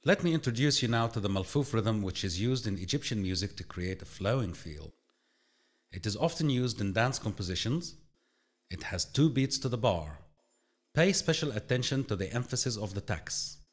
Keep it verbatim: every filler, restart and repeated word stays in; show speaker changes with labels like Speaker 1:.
Speaker 1: Let me introduce you now to the Malfouf rhythm, which is used in Egyptian music to create a flowing feel. It is often used in dance compositions. It has two beats to the bar. Pay special attention to the emphasis of the tax.